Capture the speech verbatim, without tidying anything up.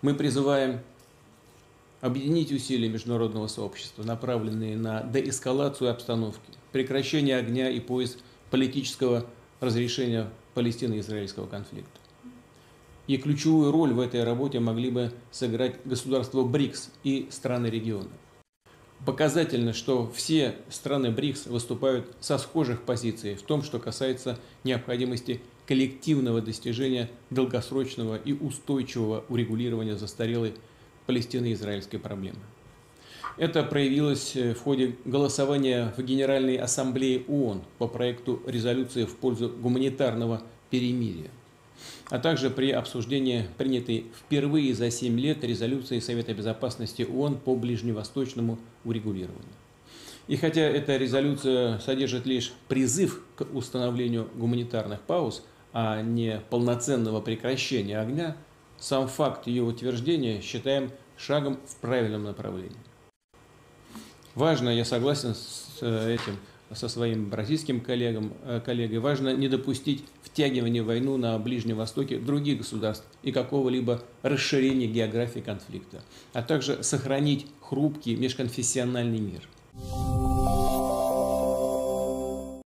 Мы призываем объединить усилия международного сообщества, направленные на деэскалацию обстановки, прекращение огня и поиск политического разрешения палестино-израильского конфликта. И ключевую роль в этой работе могли бы сыграть государства БРИКС и страны региона. Показательно, что все страны БРИКС выступают со схожих позиций в том, что касается необходимости коллективного достижения долгосрочного и устойчивого урегулирования застарелой палестино-израильской проблемы. Это проявилось в ходе голосования в Генеральной Ассамблее ООН по проекту резолюции в пользу гуманитарного перемирия, а также при обсуждении принятой впервые за семь лет резолюции Совета Безопасности ООН по ближневосточному урегулированию. И хотя эта резолюция содержит лишь призыв к установлению гуманитарных пауз, а не полноценного прекращения огня, сам факт ее утверждения считаем шагом в правильном направлении. Важно, я согласен с этим, со своим бразильским коллегом, коллегой, важно не допустить втягивания в войну на Ближнем Востоке других государств и какого-либо расширения географии конфликта, а также сохранить хрупкий межконфессиональный мир.